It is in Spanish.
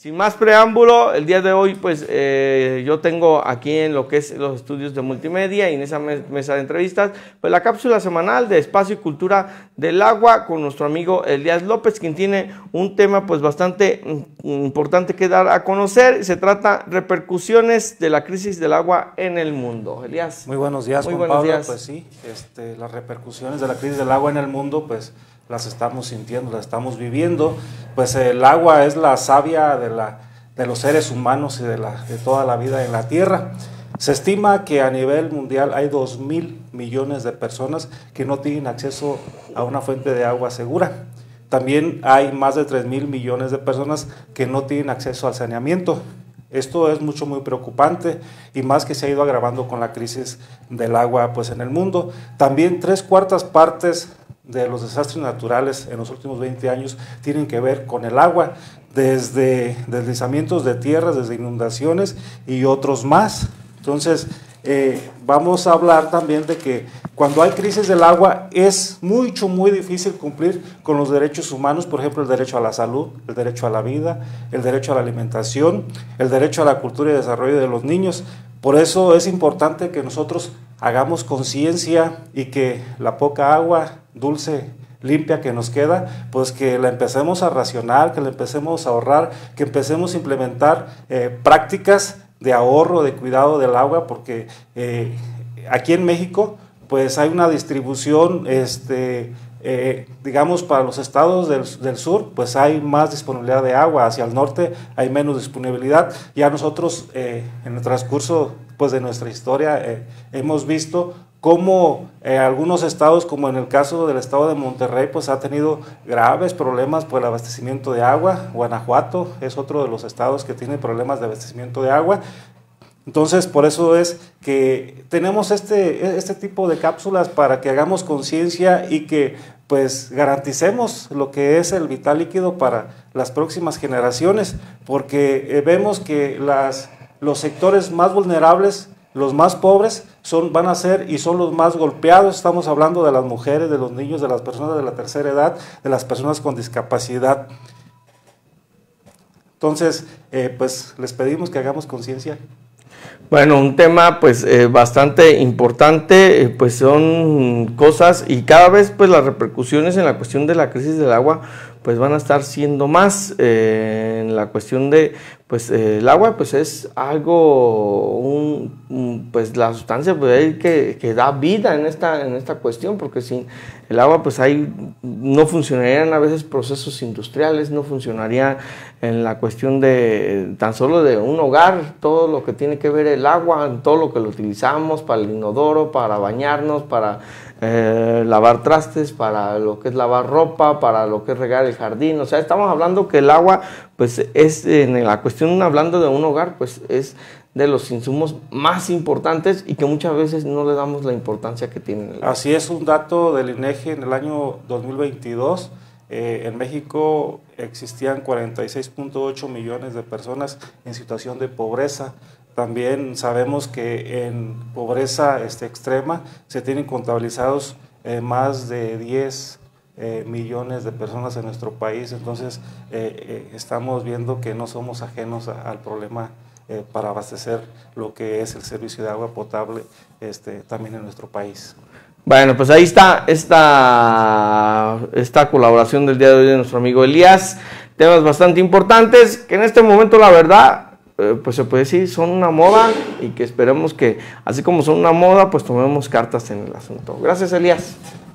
Sin más preámbulo, el día de hoy pues yo tengo aquí en lo que es los estudios de multimedia y en esa mesa de entrevistas pues la cápsula semanal de Espacio y Cultura del Agua con nuestro amigo Elías López, quien tiene un tema pues bastante importante que dar a conocer. Se trata repercusiones de la crisis del agua en el mundo. Elías. Muy buenos días, Juan Pablo. Pues sí, las repercusiones de la crisis del agua en el mundo pues las estamos sintiendo, las estamos viviendo. Pues el agua es la savia de los seres humanos y de toda la vida en la Tierra. Se estima que a nivel mundial hay 2.000 millones de personas que no tienen acceso a una fuente de agua segura. También hay más de 3.000 millones de personas que no tienen acceso al saneamiento. Esto es muy preocupante y más que se ha ido agravando con la crisis del agua pues en el mundo. También 3/4 partes de los desastres naturales en los últimos 20 años tienen que ver con el agua, desde deslizamientos de tierras, desde inundaciones y otros más. Entonces, vamos a hablar también de que cuando hay crisis del agua es muy difícil cumplir con los derechos humanos, por ejemplo, el derecho a la salud, el derecho a la vida, el derecho a la alimentación, el derecho a la cultura y desarrollo de los niños. Por eso es importante que nosotros hagamos conciencia y que la poca agua dulce, limpia que nos queda, pues que la empecemos a racionar, que la empecemos a ahorrar, que empecemos a implementar prácticas de ahorro, de cuidado del agua, porque aquí en México pues hay una distribución, digamos, para los estados del sur, pues hay más disponibilidad de agua, hacia el norte hay menos disponibilidad. Ya nosotros en el transcurso pues de nuestra historia hemos visto cómo algunos estados, como en el caso del estado de Monterrey, pues ha tenido graves problemas por el abastecimiento de agua. Guanajuato es otro de los estados que tiene problemas de abastecimiento de agua. Entonces, por eso es que tenemos este tipo de cápsulas para que hagamos conciencia y que pues garanticemos lo que es el vital líquido para las próximas generaciones, porque vemos que los sectores más vulnerables, los más pobres, van a ser y son los más golpeados. Estamos hablando de las mujeres, de los niños, de las personas de la tercera edad, de las personas con discapacidad. Entonces, pues les pedimos que hagamos conciencia. Bueno, un tema pues bastante importante, pues son cosas y cada vez pues las repercusiones en la cuestión de la crisis del agua pues van a estar siendo más en la cuestión de pues el agua pues es algo, pues la sustancia pues, que da vida en esta cuestión, porque sin el agua pues no funcionarían a veces procesos industriales, no funcionaría en la cuestión de tan solo de un hogar, todo lo que tiene que ver el agua, todo lo que lo utilizamos para el inodoro, para bañarnos, para lavar trastes, para lo que es lavar ropa, para lo que es regar el jardín. O sea, estamos hablando que el agua pues es en la cuestión, hablando de un hogar, pues es de los insumos más importantes y que muchas veces no le damos la importancia que tienen. Así es, un dato del INEGI en el año 2022, en México existían 46.8 millones de personas en situación de pobreza. También sabemos que en pobreza extrema se tienen contabilizados más de 10 millones de personas en nuestro país. Entonces estamos viendo que no somos ajenos al problema para abastecer lo que es el servicio de agua potable también en nuestro país. Bueno, pues ahí está esta colaboración del día de hoy de nuestro amigo Elías. Temas bastante importantes que en este momento la verdad pues se puede decir son una moda y que esperemos que así como son una moda pues tomemos cartas en el asunto. Gracias, Elías.